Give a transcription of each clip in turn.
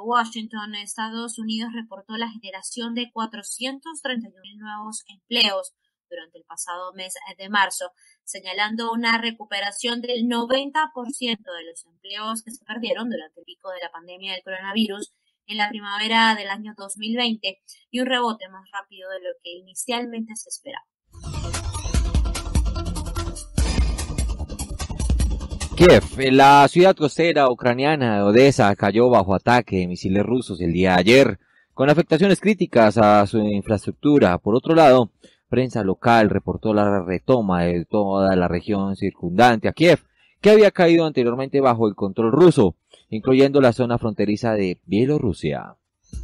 Washington, Estados Unidos reportó la generación de 431.000 nuevos empleos durante el pasado mes de marzo, señalando una recuperación del 90% de los empleos que se perdieron durante el pico de la pandemia del coronavirus en la primavera del año 2020 y un rebote más rápido de lo que inicialmente se esperaba. Kiev, la ciudad costera ucraniana de Odessa, cayó bajo ataque de misiles rusos el día de ayer, con afectaciones críticas a su infraestructura. Por otro lado, prensa local reportó la retoma de toda la región circundante a Kiev, que había caído anteriormente bajo el control ruso, incluyendo la zona fronteriza de Bielorrusia.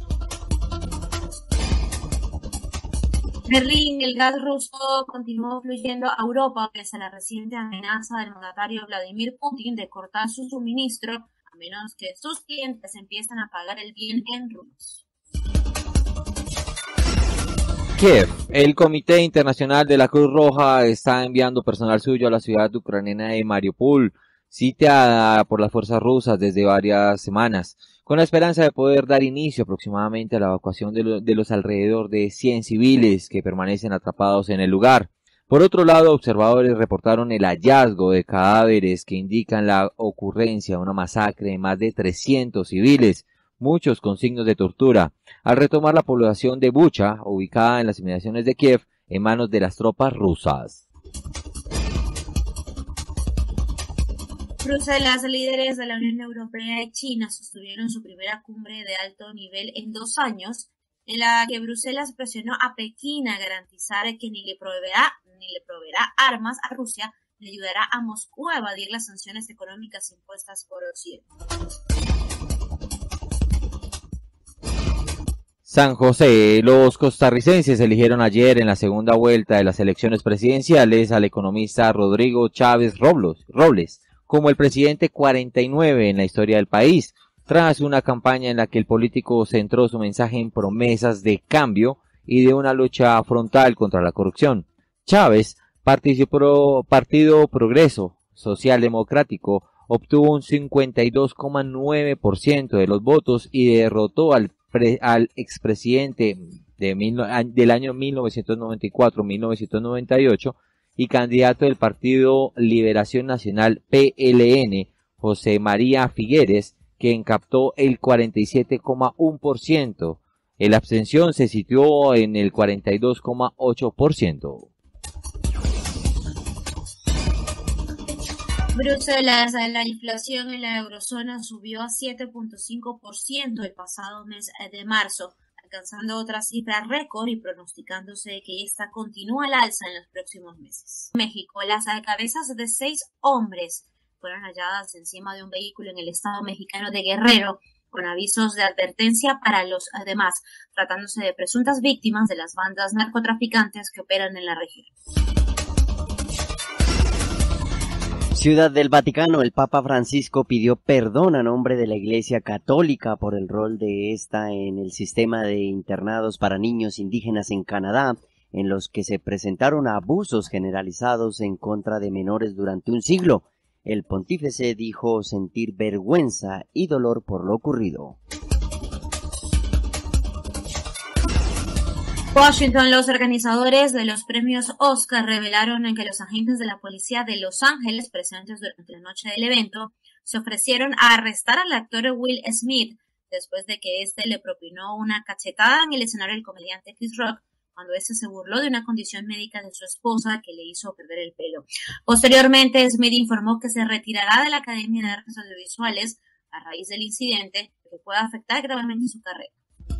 Berlín, el gas ruso continuó fluyendo a Europa pese a la reciente amenaza del mandatario Vladimir Putin de cortar su suministro a menos que sus clientes empiecen a pagar el bien en rublos. Kiev, el Comité Internacional de la Cruz Roja está enviando personal suyo a la ciudad ucraniana de Mariupol, sitiada por las fuerzas rusas desde varias semanas, con la esperanza de poder dar inicio aproximadamente a la evacuación de los alrededor de 100 civiles que permanecen atrapados en el lugar. Por otro lado, observadores reportaron el hallazgo de cadáveres que indican la ocurrencia de una masacre de más de 300 civiles, muchos con signos de tortura, al retomar la población de Bucha, ubicada en las inmediaciones de Kiev, en manos de las tropas rusas. Bruselas, líderes de la Unión Europea y China sostuvieron su primera cumbre de alto nivel en 2 años, en la que Bruselas presionó a Pekín a garantizar que ni le proveerá armas a Rusia, ni ayudará a Moscú a evadir las sanciones económicas impuestas por Occidente. San José, los costarricenses eligieron ayer en la segunda vuelta de las elecciones presidenciales al economista Rodrigo Chávez Robles como el presidente 49 en la historia del país, tras una campaña en la que el político centró su mensaje en promesas de cambio y de una lucha frontal contra la corrupción. Chávez, Partido Progreso Social Democrático, obtuvo un 52,9% de los votos y derrotó al expresidente del año 1994-1998 y candidato del Partido Liberación Nacional PLN, José María Figueres, quien captó el 47,1%. La abstención se situó en el 42,8%. Bruselas, la inflación en la eurozona subió a 7,5% el pasado mes de marzo, alcanzando otra cifra récord y pronosticándose que esta continúa al alza en los próximos meses. En México, las cabezas de 6 hombres fueron halladas encima de un vehículo en el estado mexicano de Guerrero, con avisos de advertencia para los demás, tratándose de presuntas víctimas de las bandas narcotraficantes que operan en la región. Ciudad del Vaticano, el Papa Francisco pidió perdón a nombre de la Iglesia Católica por el rol de esta en el sistema de internados para niños indígenas en Canadá, en los que se presentaron abusos generalizados en contra de menores durante un siglo. El pontífice dijo sentir vergüenza y dolor por lo ocurrido. Washington, los organizadores de los premios Oscar revelaron en que los agentes de la policía de Los Ángeles presentes durante la noche del evento se ofrecieron a arrestar al actor Will Smith después de que éste le propinó una cachetada en el escenario del comediante Chris Rock cuando éste se burló de una condición médica de su esposa que le hizo perder el pelo. Posteriormente, Smith informó que se retirará de la Academia de Artes Audiovisuales a raíz del incidente que puede afectar gravemente su carrera.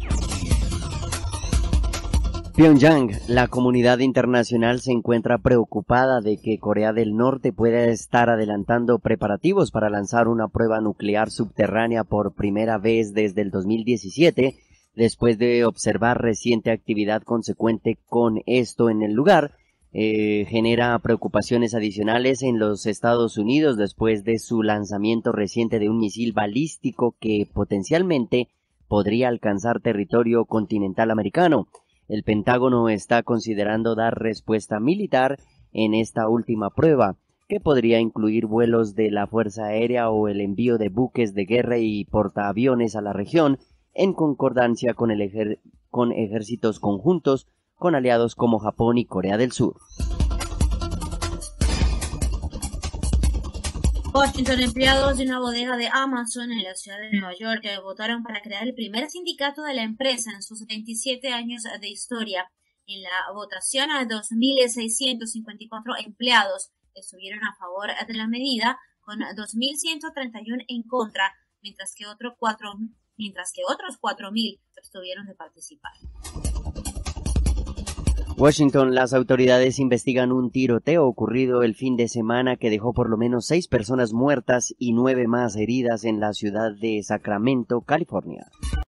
Pyongyang, la comunidad internacional se encuentra preocupada de que Corea del Norte pueda estar adelantando preparativos para lanzar una prueba nuclear subterránea por primera vez desde el 2017, después de observar reciente actividad consecuente con esto en el lugar. Genera preocupaciones adicionales en los Estados Unidos después de su lanzamiento reciente de un misil balístico que potencialmente podría alcanzar territorio continental americano. El Pentágono está considerando dar respuesta militar en esta última prueba, que podría incluir vuelos de la Fuerza Aérea o el envío de buques de guerra y portaaviones a la región, en concordancia con ejércitos conjuntos con aliados como Japón y Corea del Sur. Washington, empleados de una bodega de Amazon en la ciudad de Nueva York votaron para crear el primer sindicato de la empresa en sus 27 años de historia. En la votación, 2.654 empleados estuvieron a favor de la medida, con 2.131 en contra, mientras que otros 4.000 estuvieron de participar. Washington, las autoridades investigan un tiroteo ocurrido el fin de semana que dejó por lo menos 6 personas muertas y 9 más heridas en la ciudad de Sacramento, California.